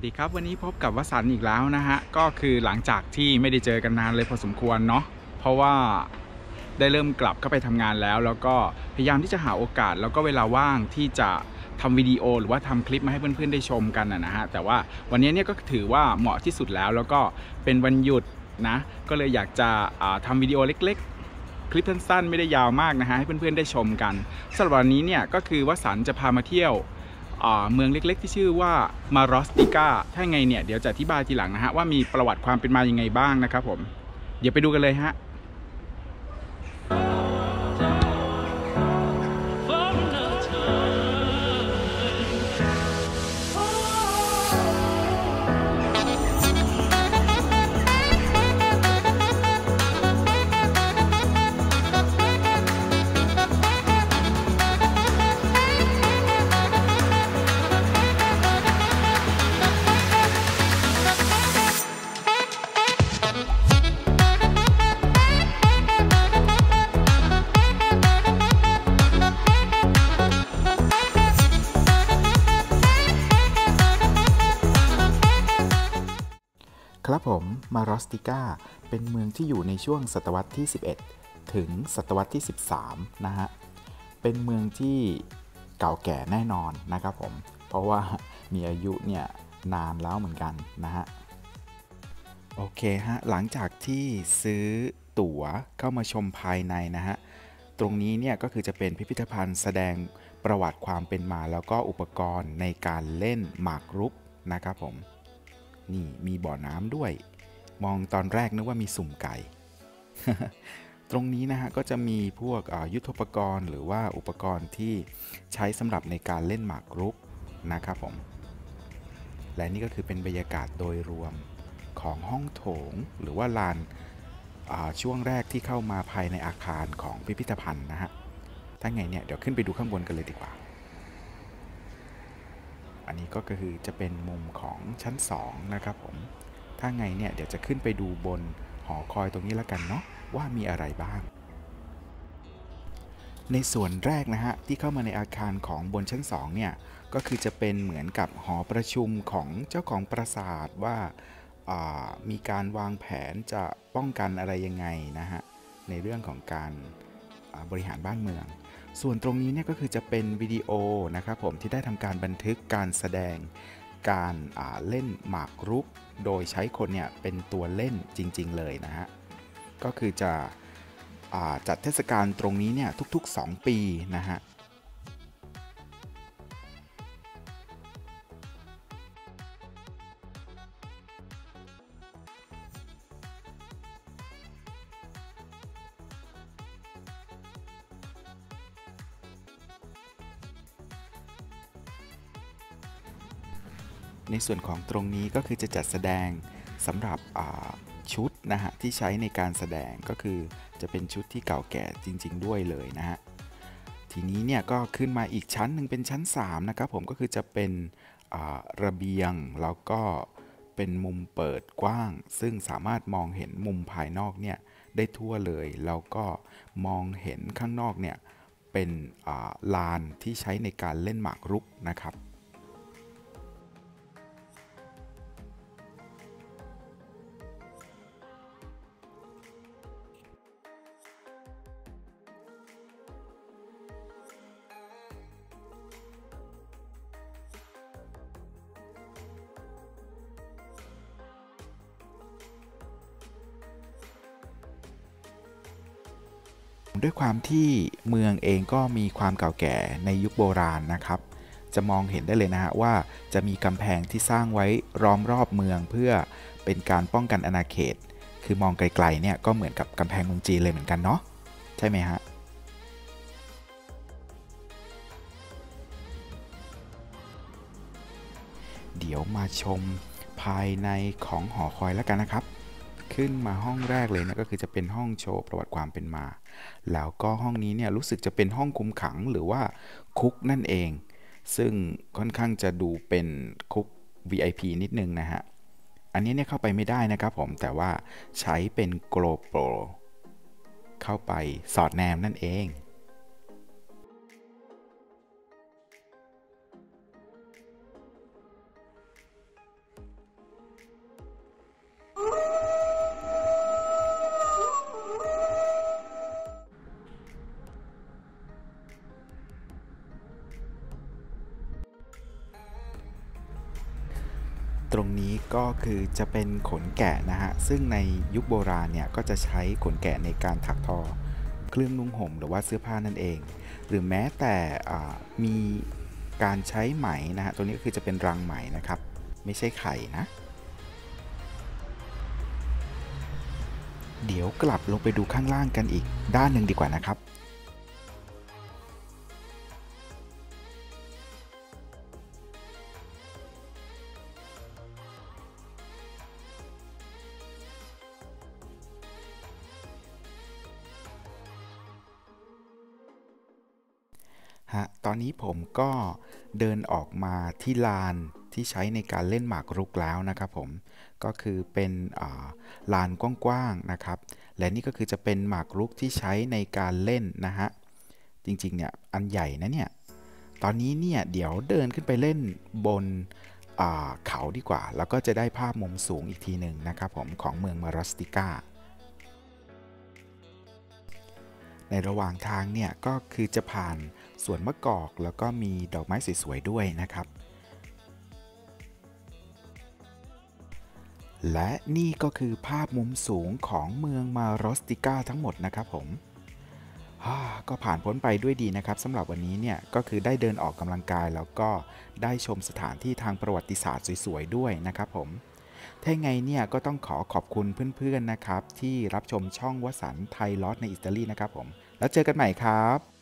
ดีครับวันนี้พบกับวสันต์อีกแล้วนะฮะก็คือหลังจากที่ไม่ได้เจอกันนานเลยพอสมควรเนาะเพราะว่าได้เริ่มกลับเข้าไปทำงานแล้วก็พยายามที่จะหาโอกาสแล้วก็เวลาว่างที่จะทำวิดีโอหรือว่าทำคลิปมาให้เพื่อนๆได้ชมกันนะฮะแต่ว่าวันนี้เนี่ยก็ถือว่าเหมาะที่สุดแล้วก็เป็นวันหยุดนะก็เลยอยากจะทำวิดีโอเล็กๆคลิปสั้นๆไม่ได้ยาวมากนะฮะให้เพื่อนๆได้ชมกันสำหรับวันนี้เนี่ยก็คือวสันต์จะพามาเที่ยวเมืองเล็กๆที่ชื่อว่ามารอสติก้าถ้าไงเนี่ยเดี๋ยวจะอธิบายทีหลังนะฮะว่ามีประวัติความเป็นมายังไงบ้างนะครับผมเดี๋ยวไปดูกันเลยฮะครับผมมารอสติก้าเป็นเมืองที่อยู่ในช่วงศตวรรษที่11ถึงศตวรรษที่13นะฮะเป็นเมืองที่เก่าแก่แน่นอนนะครับผมเพราะว่ามีอายุเนี่ยนานแล้วเหมือนกันนะฮะโอเคฮะหลังจากที่ซื้อตั๋วเข้ามาชมภายในนะฮะตรงนี้เนี่ยก็คือจะเป็นพิพิธภัณฑ์แสดงประวัติความเป็นมาแล้วก็อุปกรณ์ในการเล่นหมากรุกนะครับผมนี่มีบ่อน้ำด้วยมองตอนแรกนึกว่ามีสุ่มไก่ ตรงนี้นะฮะก็จะมีพวกยุทโธปกรณ์หรือว่าอุปกรณ์ที่ใช้สำหรับในการเล่นหมากรุกนะครับผมและนี่ก็คือเป็นบรรยากาศโดยรวมของห้องโถงหรือว่าลานช่วงแรกที่เข้ามาภายในอาคารของพิพิธภัณฑ์นะฮะถ้าไงเนี่ยเดี๋ยวขึ้นไปดูข้างบนกันเลยดีกว่าอันนี้ก็คือจะเป็นมุมของชั้น2นะครับผมถ้าไงเนี่ยเดี๋ยวจะขึ้นไปดูบนหอคอยตรงนี้แล้วกันเนาะว่ามีอะไรบ้างในส่วนแรกนะฮะที่เข้ามาในอาคารของบนชั้น2เนี่ยก็คือจะเป็นเหมือนกับหอประชุมของเจ้าของปราสาทว่ามีการวางแผนจะป้องกันอะไรยังไงนะฮะในเรื่องของการบริหารบ้านเมืองส่วนตรงนี้เนี่ยก็คือจะเป็นวิดีโอนะครับผมที่ได้ทำการบันทึกการแสดงการเล่นหมากรุกโดยใช้คนเนี่ยเป็นตัวเล่นจริงๆเลยนะฮะก็คือจะจัดเทศกาลตรงนี้เนี่ยทุกๆ2 ปีนะฮะในส่วนของตรงนี้ก็คือจะจัดแสดงสำหรับชุดนะฮะที่ใช้ในการแสดงก็คือจะเป็นชุดที่เก่าแก่จริงๆด้วยเลยนะฮะทีนี้เนี่ยก็ขึ้นมาอีกชั้นหนึ่งเป็นชั้น3นะครับผมก็คือจะเป็นระเบียงแล้วก็เป็นมุมเปิดกว้างซึ่งสามารถมองเห็นมุมภายนอกเนี่ยได้ทั่วเลยแล้วก็มองเห็นข้างนอกเนี่ยเป็นลานที่ใช้ในการเล่นหมากรุกนะครับด้วยความที่เมืองเองก็มีความเก่าแก่ในยุคโบราณนะครับจะมองเห็นได้เลยนะฮะว่าจะมีกำแพงที่สร้างไว้ล้อมรอบเมืองเพื่อเป็นการป้องกันอาณาเขตคือมองไกลๆเนี่ยก็เหมือนกับกำแพงเมืองจีนเลยเหมือนกันเนาะใช่ไหมฮะเดี๋ยวมาชมภายในของหอคอยแล้วกันนะครับขึ้นมาห้องแรกเลยนะก็คือจะเป็นห้องโชว์ประวัติความเป็นมาแล้วก็ห้องนี้เนี่ยรู้สึกจะเป็นห้องคุมขังหรือว่าคุกนั่นเองซึ่งค่อนข้างจะดูเป็นคุก VIP นิดนึงนะฮะอันนี้เนี่ยเข้าไปไม่ได้นะครับผมแต่ว่าใช้เป็น GoPro เข้าไปสอดแนมนั่นเองตรงนี้ก็คือจะเป็นขนแกะนะฮะซึ่งในยุคโบราณเนี่ยก็จะใช้ขนแกะในการถักทอเครื่องนุ่งห่มหรือว่าเสื้อผ้านั่นเองหรือแม้แต่มีการใช้ไหมนะฮะตัวนี้ก็คือจะเป็นรังไหมนะครับไม่ใช่ไข่นะเดี๋ยวกลับลงไปดูข้างล่างกันอีกด้านหนึ่งดีกว่านะครับตอนนี้ผมก็เดินออกมาที่ลานที่ใช้ในการเล่นหมากรุกแล้วนะครับผมก็คือเป็นลานกว้างๆนะครับและนี่ก็คือจะเป็นหมากรุกที่ใช้ในการเล่นนะฮะจริงๆเนี่ยอันใหญ่นะเนี่ยตอนนี้เนี่ยเดี๋ยวเดินขึ้นไปเล่นบนเขาดีกว่าแล้วก็จะได้ภาพมุมสูงอีกทีหนึ่งนะครับผมของเมืองมารัสติกาในระหว่างทางเนี่ยก็คือจะผ่านสวนมะกอกแล้วก็มีดอกไม้สวยๆด้วยนะครับและนี่ก็คือภาพมุมสูงของเมืองมารอสติกาทั้งหมดนะครับผมก็ผ่านพ้นไปด้วยดีนะครับสำหรับวันนี้เนี่ยก็คือได้เดินออกกำลังกายแล้วก็ได้ชมสถานที่ทางประวัติศาสตร์สวยๆด้วยนะครับผมถ้าไงเนี่ยก็ต้องขอบคุณเพื่อนๆนะครับที่รับชมช่องวสันต์ไทยลอสในอิตาลีนะครับผมแล้วเจอกันใหม่ครับ